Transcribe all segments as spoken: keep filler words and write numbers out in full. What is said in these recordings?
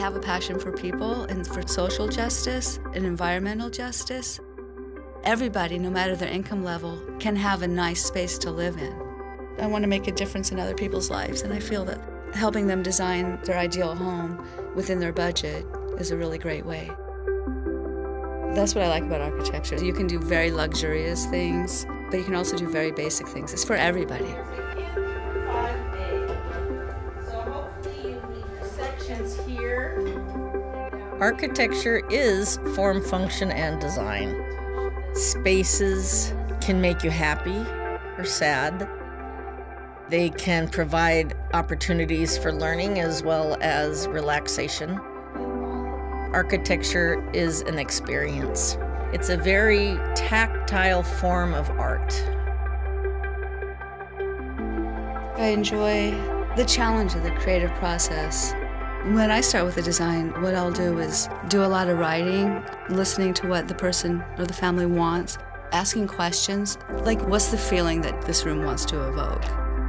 have a passion for people and for social justice and environmental justice. Everybody, no matter their income level, can have a nice space to live in. I want to make a difference in other people's lives, and I feel that helping them design their ideal home within their budget is a really great way. That's what I like about architecture. You can do very luxurious things, but you can also do very basic things. It's for everybody. Architecture is form, function, and design. Spaces can make you happy or sad. They can provide opportunities for learning as well as relaxation. Architecture is an experience. It's a very tactile form of art. I enjoy the challenge of the creative process. When I start with a design, what I'll do is do a lot of writing, listening to what the person or the family wants, asking questions, like what's the feeling that this room wants to evoke?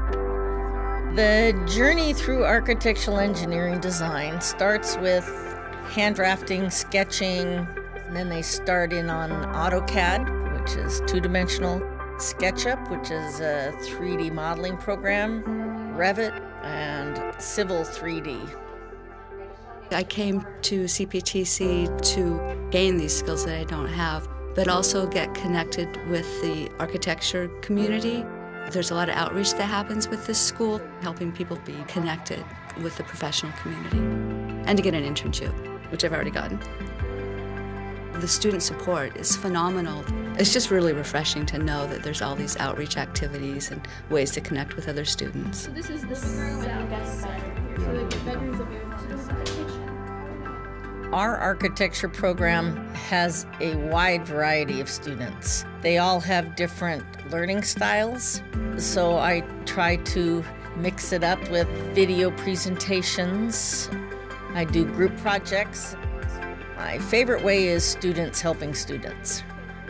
The journey through architectural engineering design starts with hand drafting, sketching, and then they start in on AutoCAD, which is two-dimensional, SketchUp, which is a three D modeling program, Revit, and Civil three D. I came to C P T C to gain these skills that I don't have, but also get connected with the architecture community. There's a lot of outreach that happens with this school, helping people be connected with the professional community, and to get an internship, which I've already gotten. The student support is phenomenal. It's just really refreshing to know that there's all these outreach activities and ways to connect with other students. So this is the living room and guest bedroom here. So the bedrooms available to the kitchen. Our architecture program has a wide variety of students. They all have different learning styles, so I try to mix it up with video presentations. I do group projects. My favorite way is students helping students.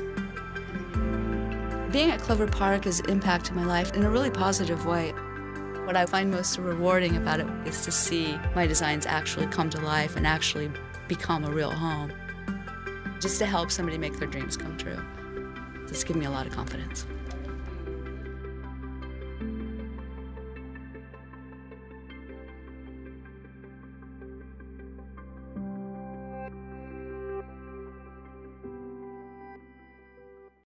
Being at Clover Park has impacted my life in a really positive way. What I find most rewarding about it is to see my designs actually come to life and actually become a real home. Just to help somebody make their dreams come true. It's given me a lot of confidence.